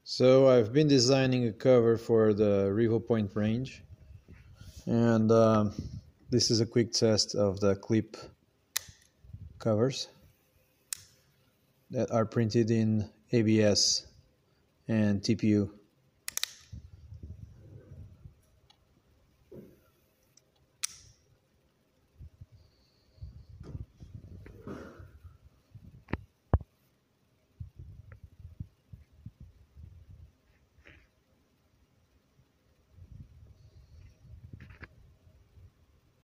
So I've been designing a cover for the Revopoint range, and this is a quick test of the clip covers that are printed in ABS and TPU.